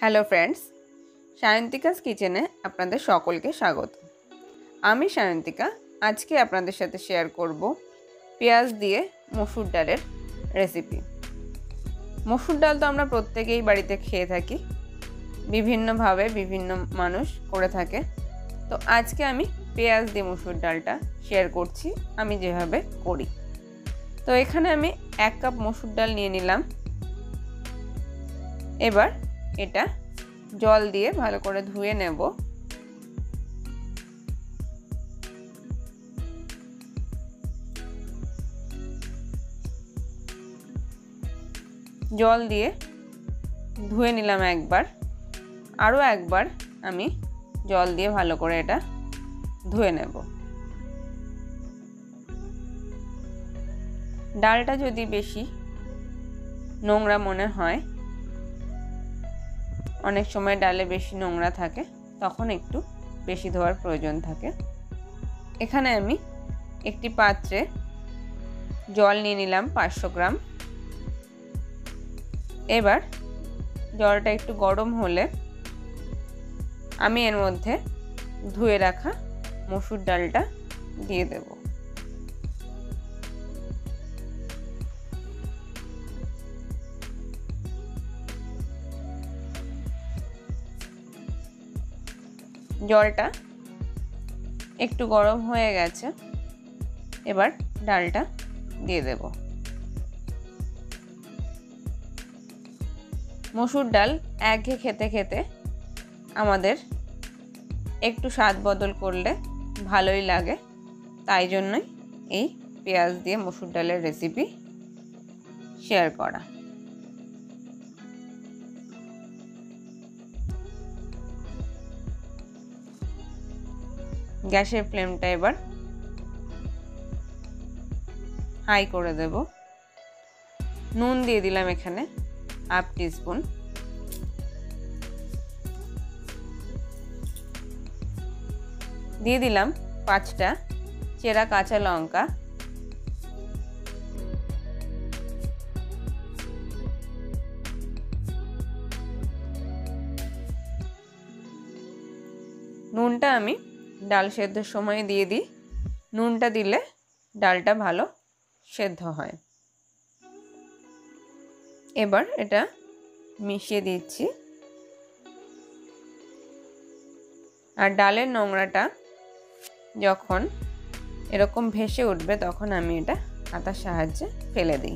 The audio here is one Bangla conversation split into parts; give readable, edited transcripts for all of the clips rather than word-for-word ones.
হ্যালো ফ্রেন্ডস, সায়ন্তিকাস কিচেনে আপনাদের সকলকে স্বাগত। আমি সায়ন্তিকা। আজকে আপনাদের সাথে শেয়ার করব পেঁয়াজ দিয়ে মসুর ডালের রেসিপি। মসুর ডাল তো আমরা প্রত্যেকেই বাড়িতে খেয়ে থাকি, বিভিন্নভাবে বিভিন্ন মানুষ করে থাকে। তো আজকে আমি পেঁয়াজ দিয়ে মসুর ডালটা শেয়ার করছি আমি যেভাবে করি। তো এখানে আমি 1 কাপ মসুর ডাল নিয়ে নিলাম। এবার এটা জল দিয়ে ভালো করে ধুয়ে নেব। জল দিয়ে ধুয়ে নিলাম একবার, আরও একবার আমি জল দিয়ে ভালো করে এটা ধুয়ে নেব। ডালটা যদি বেশি নোংরা মনে হয়, অনেক সময় ডালে বেশি নোংরা থাকে, তখন একটু বেশি ধোয়ার প্রয়োজন থাকে। এখানে আমি একটি পাত্রে জল নিয়ে নিলাম 500 গ্রাম। এবার জলটা একটু গরম হলে আমি এর মধ্যে ধুয়ে রাখা মসুর ডালটা দিয়ে দেব। জলটা একটু গরম হয়ে গেছে, এবার ডালটা দিয়ে দেব। মসুর ডাল একঘেয়ে খেতে খেতে আমাদের একটু স্বাদ বদল করলে ভালোই লাগে, তাই জন্যই এই পেঁয়াজ দিয়ে মসুর ডালের রেসিপি শেয়ার করা। গ্যাসের ফ্লেমটা এবার হাই করে দেব। নুন দিয়ে দিলাম এখানে 1/2 টিস্পুন। দিয়ে দিলাম 5টা চেরা কাঁচা লঙ্কা। নুনটা আমি ডাল সেদ্ধর সময় দিয়ে দিই। নুনটা দিলে ডালটা ভালো সেদ্ধ হয়। এবার এটা মিশিয়ে দিচ্ছি। আর ডালের নোংরাটা যখন এরকম ভেসে উঠবে, তখন আমি এটা হাতার সাহায্যে ফেলে দিই।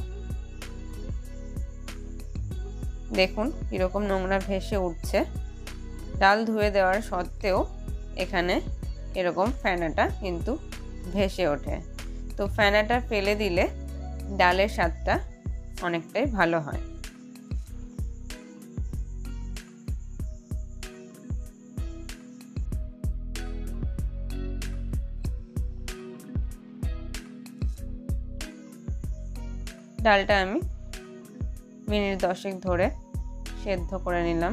দেখুন এরকম নোংরা ভেসে উঠছে। ডাল ধুয়ে দেওয়ার সত্ত্বেও এখানে এরকম ফেনাটা কিন্তু ভেসে ওঠে। তো ফেনাটা ফেলে দিলে ডালের স্বাদটা অনেকটাই ভালো হয়। ডালটা আমি মিনিট 10 ধরে সেদ্ধ করে নিলাম।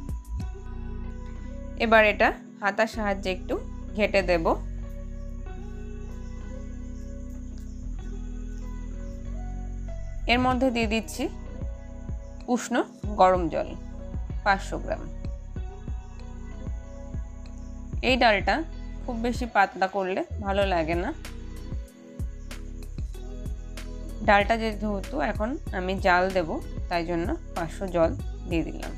এবার এটা হাতার সাহায্যে একটু ঘেঁটে দেব। এর মধ্যে দিয়ে দিচ্ছি উষ্ণ গরম জল 500 গ্রাম। এই ডালটা খুব বেশি পাতলা করলে ভালো লাগে না। ডালটা যেহেতু এখন আমি জাল দেব, তাই জন্য 500 জল দিয়ে দিলাম।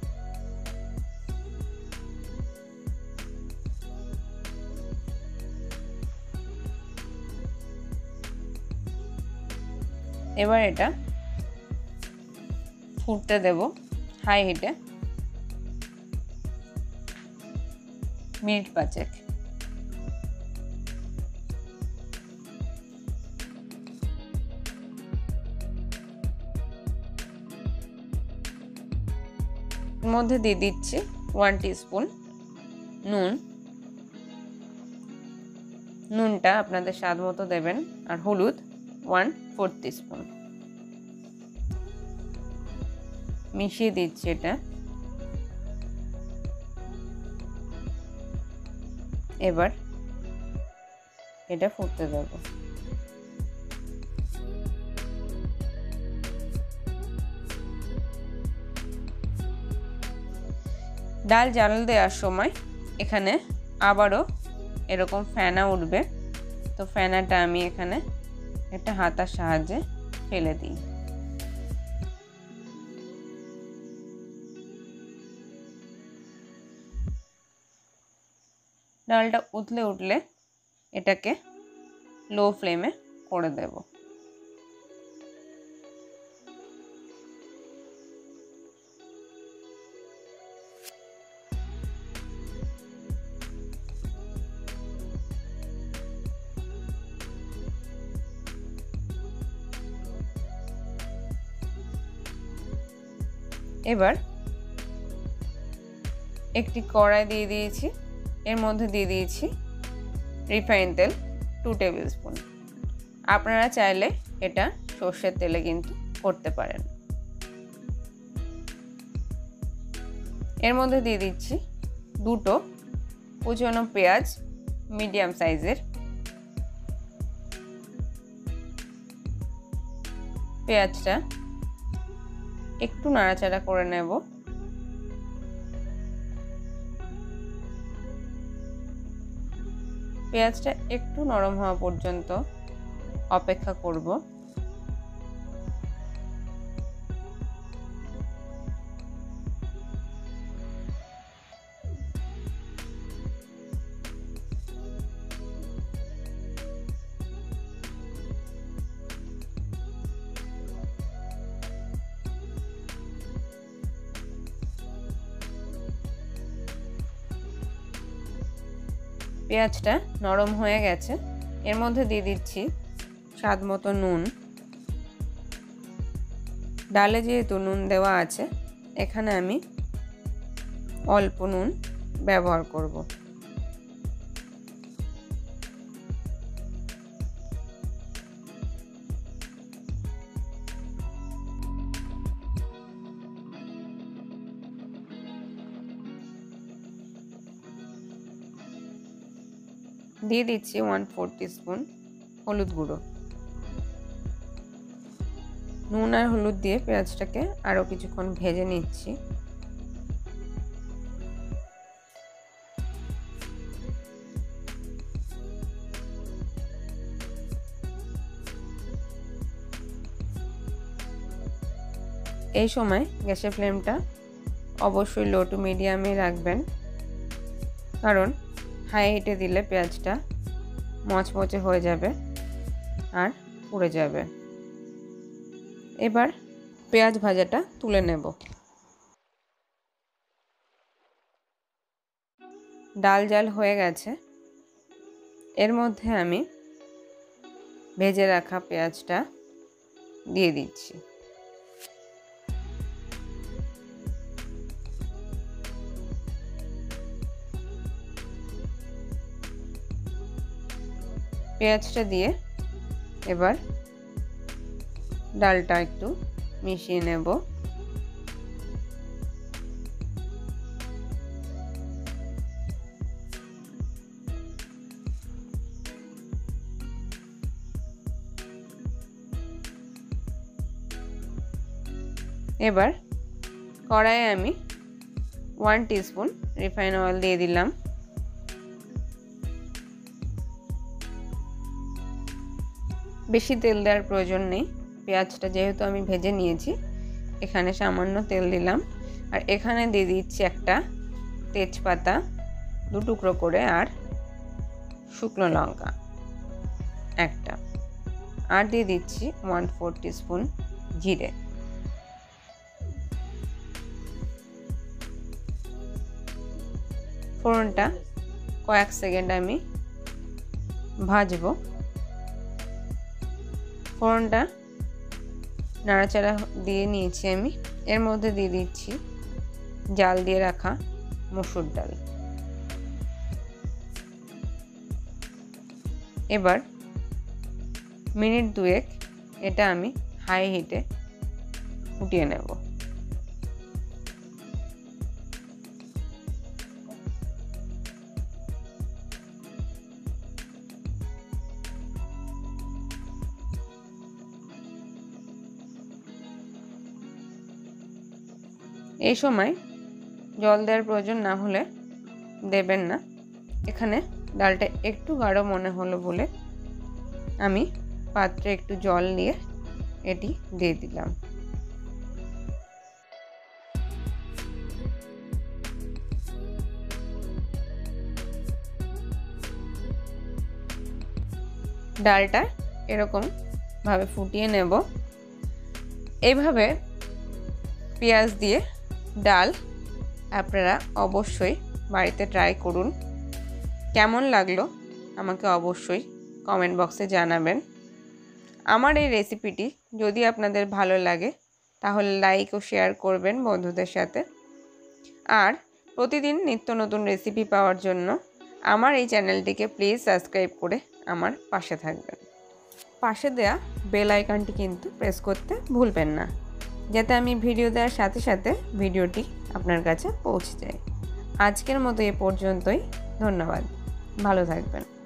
এবার এটা ফুটতে দেব হাই হিটে মিনিট 5। এর মধ্যে দিয়ে দিচ্ছি 1 টিস্পুন নুন। নুনটা আপনাদের স্বাদ মতো দেবেন। আর হলুদ 1/4 টিস্পুন মিশিয়ে দিচ্ছি এটা। এবার এটা ফুটতে দেব। ডাল জাল দেওয়ার সময় এখানে আবারও এরকম ফেনা উঠবে, তো ফেনাটা আমি এখানে একটা হাতার সাহায্যে ফেলে দিই। ডালটা উঠলে এটাকে লো ফ্লেমে করে দেব। এবার একটি কড়াই দিয়ে দিয়েছি, এর মধ্যে দিয়ে দিয়েছি রিফাইন তেল 2 টেবিল স্পুন। আপনারা চাইলে এটা সর্ষের তেলে কিন্তু করতে পারেন। এর মধ্যে দিয়ে দিচ্ছি দুটো কুচনো পেঁয়াজ মিডিয়াম সাইজের। পেঁয়াজটা একটু নাড়াচাড়া করে নেব। পেঁয়াজটা একটু নরম হওয়া পর্যন্ত অপেক্ষা করব। পেঁয়াজটা নরম হয়ে গেছে, এর মধ্যে দিয়ে দিচ্ছি স্বাদ মতো নুন। ডালে যেহেতু নুন দেওয়া আছে, এখানে আমি অল্প নুন ব্যবহার করব। দিয়ে দিচ্ছি 1/4 টিস্পুন হলুদ গুঁড়ো। নুন আর হলুদ দিয়ে পেঁয়াজটাকে আরও কিছুক্ষণ ভেজে নিচ্ছি। এই সময় গ্যাসের ফ্লেমটা অবশ্যই লো টু মিডিয়ামে রাখবেন, কারণ হাই হিটে দিলে পেঁয়াজটা মচমচে হয়ে যাবে আর পুড়ে যাবে। এবার পেঁয়াজ ভাজাটা তুলে নেব। ডাল জাল হয়ে গেছে, এর মধ্যে আমি ভেজে রাখা পেঁয়াজটা দিয়ে দিচ্ছি। পেঁয়াজটা দিয়ে এবার ডালটা একটু মিশিয়ে নেব। এবার কড়াইয়ে আমি 1 টিস্পুন রিফাইন অয়েল দিয়ে দিলাম। বেশি তেল দেওয়ার প্রয়োজন নেই, পেঁয়াজটা যেহেতু আমি ভেজে নিয়েছি, এখানে সামান্য তেল দিলাম। আর এখানে দিয়ে দিচ্ছি একটা তেজপাতা 2 টুকরো করে, আর শুকনো লঙ্কা একটা, আর দিয়ে দিচ্ছি 1/4 টিস্পুন জিরে। ফোড়নটা কয়েক সেকেন্ড আমি ভাজবো। ফোড়নটা নাড়াচাড়া দিয়ে নিয়েছি আমি, এর মধ্যে দিয়ে দিচ্ছি জাল দিয়ে রাখা মসুর ডাল। এবার মিনিট 2 এটা আমি হাই হিটে ফুটিয়ে নেব। এই সময় জল দেওয়ার প্রয়োজন না হলে দেবেন না। এখানে ডালটা একটু গাঢ় মনে হলো বলে আমি পাত্রে একটু জল নিয়ে এটি দিয়ে দিলাম। ডালটা এরকম ভাবে ফুটিয়ে নেব। এইভাবে পেঁয়াজ দিয়ে ডাল আপনারা অবশ্যই বাড়িতে ট্রাই করুন। কেমন লাগলো আমাকে অবশ্যই কমেন্ট বক্সে জানাবেন। আমার এই রেসিপিটি যদি আপনাদের ভালো লাগে তাহলে লাইক ও শেয়ার করবেন বন্ধুদের সাথে। আর প্রতিদিন নিত্য নতুন রেসিপি পাওয়ার জন্য আমার এই চ্যানেলটিকে প্লিজ সাবস্ক্রাইব করে আমার পাশে থাকবেন। পাশে দেয়া বেল আইকনটি কিন্তু প্রেস করতে ভুলবেন না, যাতে আমি ভিডিও দেওয়ার সাথে সাথে ভিডিওটি আপনার কাছে পৌঁছে যায়। আজকের মতো এ পর্যন্তই। ধন্যবাদ, ভালো থাকবেন।